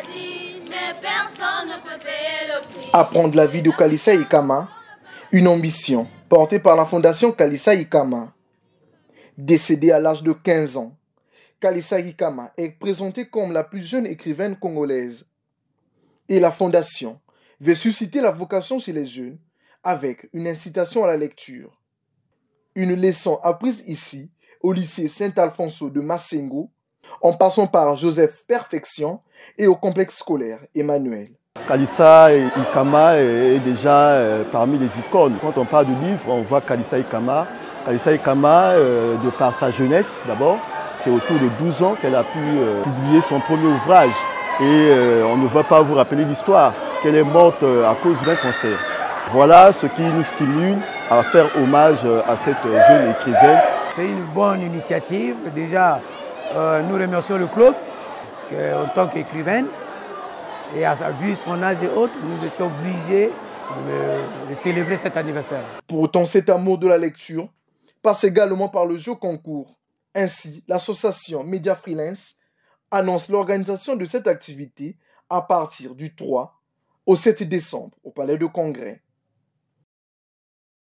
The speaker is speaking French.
dit, mais personne ne peut payer le prix. Apprendre la vie de Kalissa Ikama, une ambition portée par la fondation Kalissa Ikama. Décédée à l'âge de 15 ans, Kalissa Ikama est présentée comme la plus jeune écrivaine congolaise. Et la fondation veut susciter la vocation chez les jeunes avec une incitation à la lecture. Une leçon apprise ici au lycée Saint-Alfonso de Massengo, en passant par Joseph Perfection et au complexe scolaire Emmanuel. Kalissa Ikama est déjà parmi les icônes. Quand on parle de livres, on voit Kalissa Ikama. Kalissa Ikama, de par sa jeunesse d'abord, c'est autour de 12 ans qu'elle a pu publier son premier ouvrage. Et on ne va pas vous rappeler l'histoire, qu'elle est morte à cause d'un cancer. Voilà ce qui nous stimule à faire hommage à cette jeune écrivaine. C'est une bonne initiative. Déjà, nous remercions le club en tant qu'écrivaine. Et vu son âge et autres, nous étions obligés de célébrer cet anniversaire. Pour autant, cet amour de la lecture passe également par le jeu concours. Ainsi, l'association Media Freelance annonce l'organisation de cette activité à partir du 3 au 7 décembre au Palais de Congrès.